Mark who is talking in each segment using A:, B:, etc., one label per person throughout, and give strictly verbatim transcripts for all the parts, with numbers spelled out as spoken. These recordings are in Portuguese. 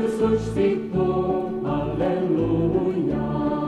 A: ressuscitou, aleluia.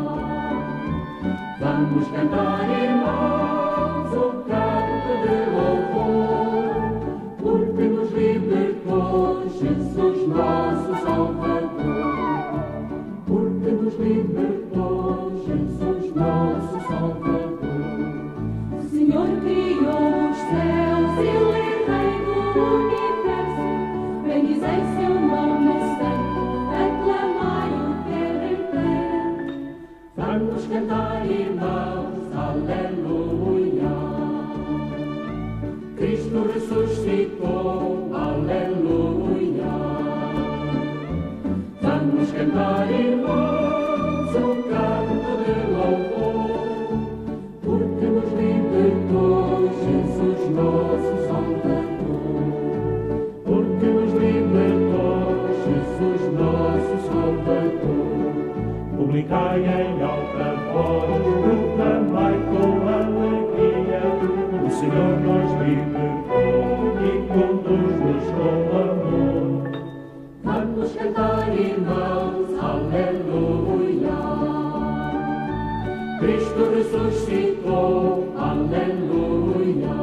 A: Vamos cantar, irmãos, o canto de louvor, porque nos libertou Jesus, nosso Salvador. Porque nos libertou Jesus, nosso Salvador. O Senhor criou os céus, Ele é Rei do universo. Bendizei seu nome santo, aclamai o terra inteira. Vamos cantar, irmãos, aleluia. Cristo ressuscitou, aleluia. Vamos cantar, irmãos, o canto de louvor, porque nos libertou Jesus, nosso Salvador. Porque nos libertou Jesus, nosso Salvador. Publicai em alta voz, proclamai com alegria, o Senhor nos libertou e conduz-nos com amor. Vamos cantar, irmãos, aleluia. Cristo ressuscitou, aleluia.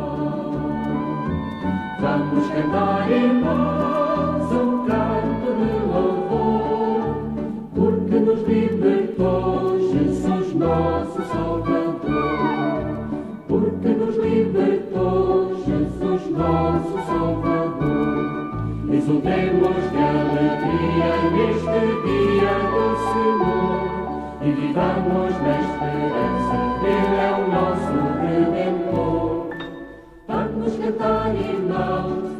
A: Vamos cantar, irmãos, um canto de louvor, porque nos libertou Jesus, nosso Salvador. Porque nos libertou Jesus, nosso Salvador. Exultemos de alegria neste dia do Senhor e vivamos na esperança, Ele é o nosso Redentor. Vamos cantar, irmãos,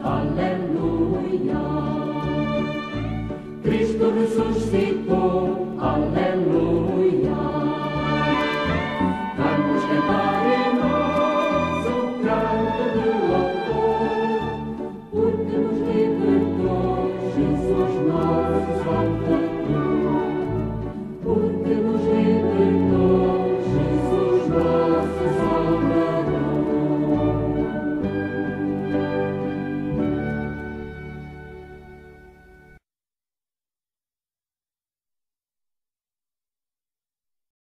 A: aleluia. Cristo ressuscitou, aleluia.